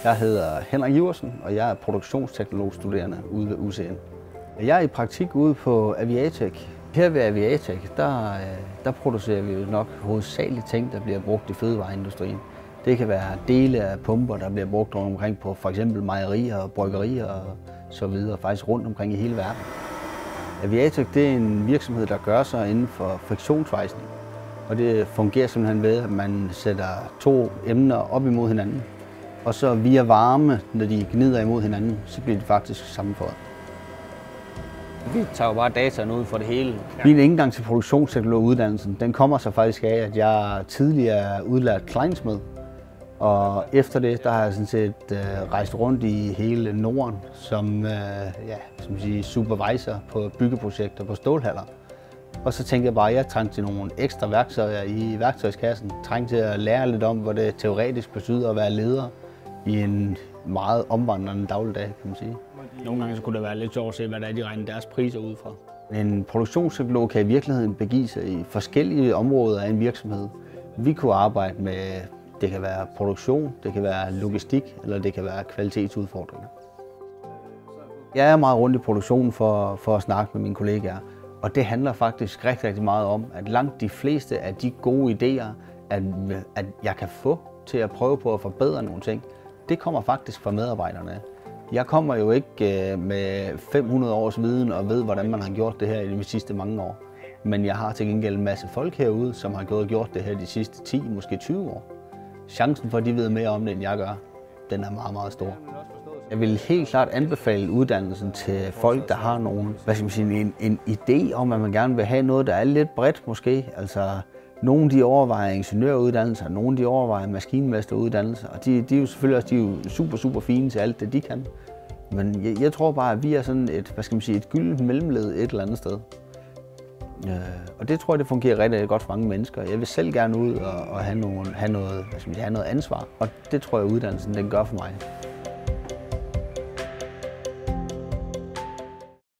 Jeg hedder Henrik Iversen, og jeg er produktionsteknologstuderende ude ved UCN. Jeg er i praktik ude på Aviatec. Her ved Aviatec, der producerer vi jo nok hovedsageligt ting, der bliver brugt i fødevareindustrien. Det kan være dele af pumper, der bliver brugt rundt omkring på f.eks. mejerier og bryggerier og så videre, faktisk rundt omkring i hele verden. Aviatec, det er en virksomhed, der gør sig inden for friktionssvejsning. Og det fungerer simpelthen ved, at man sætter to emner op imod hinanden. Og så via varme, når de gnider imod hinanden, så bliver de faktisk sammenføjet. Vi tager jo bare dataen ud for det hele. Min indgang til produktionsteknologuddannelsen, den kommer så faktisk af, at jeg tidligere er udlært kleinsmed. Og efter det, der har jeg sådan set rejst rundt i hele Norden som supervisor på byggeprojekter på stålhaller. Og så tænkte jeg bare, at jeg trængte til nogle ekstra værktøjer i værktøjskassen. Trængte til at lære lidt om, hvad det teoretisk betyder at være leder i en meget omvandrende dagligdag, kan man sige. Nogle gange så kunne det være lidt sjovt at se, hvad der er, de regner deres priser ud fra. En produktionspsykolog kan i virkeligheden begive sig i forskellige områder af en virksomhed. Vi kunne arbejde med, det kan være produktion, det kan være logistik, eller det kan være kvalitetsudfordringer. Jeg er meget rundt i produktionen for at snakke med mine kollegaer. Og det handler faktisk rigtig meget om, at langt de fleste af de gode idéer, at jeg kan få til at prøve på at forbedre nogle ting, det kommer faktisk fra medarbejderne. Jeg kommer jo ikke med 500 års viden og ved, hvordan man har gjort det her i de sidste mange år. Men jeg har til gengæld en masse folk herude, som har gjort det her de sidste 10, måske 20 år. Chancen for, at de ved mere om det, end jeg gør, den er meget stor. Jeg vil helt klart anbefale uddannelsen til folk, der har en idé om, at man gerne vil have noget, der er lidt bredt måske. Altså, nogle de overvejer ingeniøruddannelser, nogle de overvejer maskinmesteruddannelser, og de er jo selvfølgelig også super fine til alt det, de kan. Men jeg tror bare, at vi er sådan et gyldent mellemled et eller andet sted. Og det tror jeg, det fungerer rigtig godt for mange mennesker. Jeg vil selv gerne ud og have noget ansvar, og det tror jeg, uddannelsen den gør for mig.